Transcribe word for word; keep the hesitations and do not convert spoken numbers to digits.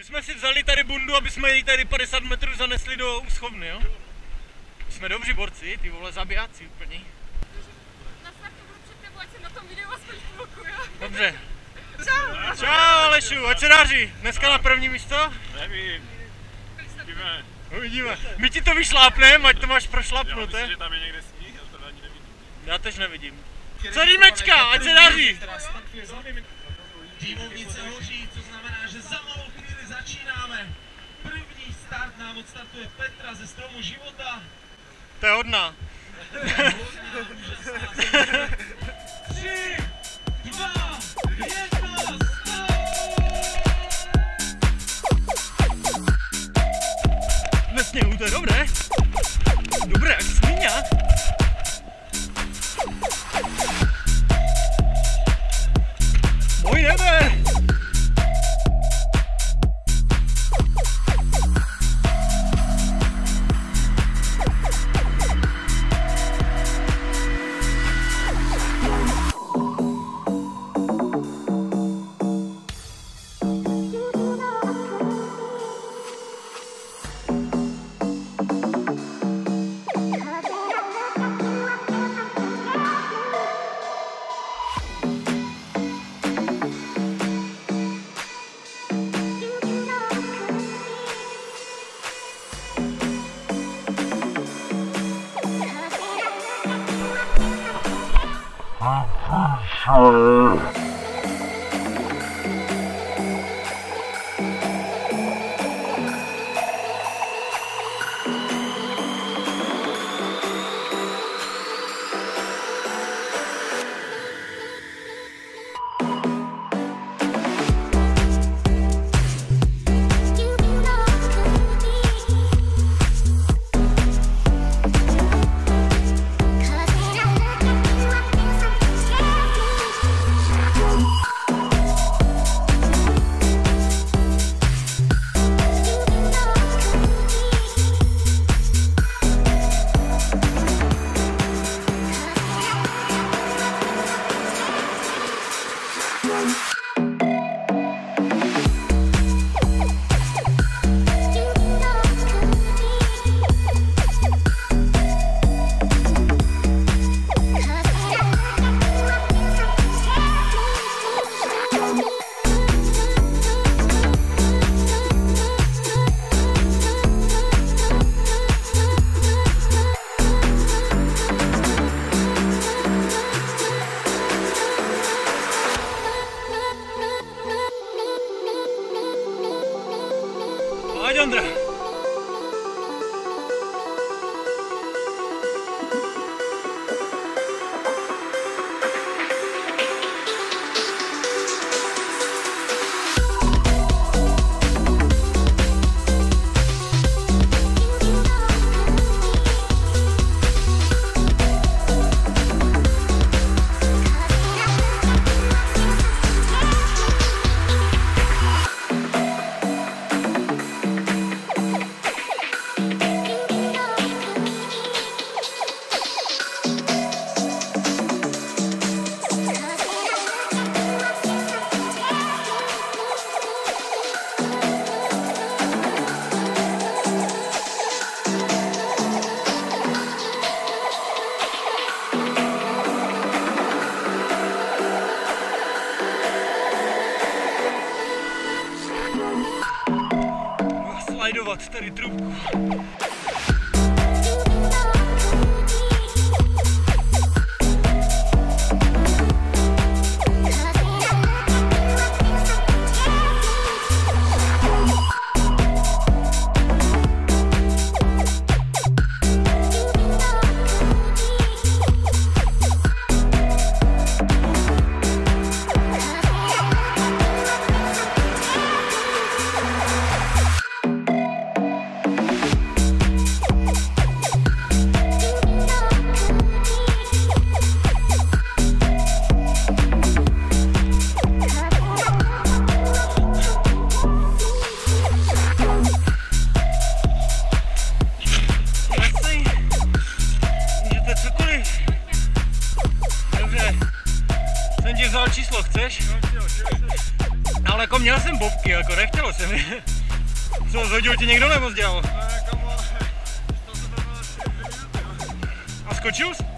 My jsme si vzali tady bundu, aby jsme ji tady padesát metrů zanesli do úschovny, jo? Jsme dobří borci, ty vole zabijáci úplně. Na startu budu před tebou, ať se na tom videu aspoň chvilku, jo? Dobře. Čau! Čau Alešu, ať se daří. Dneska na první místo? Nevím. Uvidíme. Uvidíme. My ti to vyšlápneme, ať to máš prošlapnuté. Já myslím, že tam je někde sníh, ale to ani nevidím. Já tež nevidím. Co Rýmečka, ať se daří. Týmovnice hoří, co znamená, že za malou chvíli začínáme. První start nám odstartuje Petra ze Stromu života. To je hodná. Tři, dva, jedna, Ve sněhu, to je dobré. Dobré, jak svíňa. Můj nebe. Pojď, Ondra. Slajdovat tady trubku. měl jsem bobky, jako nechtělo se mi. Co, zhodil ti někdo nebo dělal? Ne, kamo, to se to bylo asi dvě minuty, jo. A skočil jsi?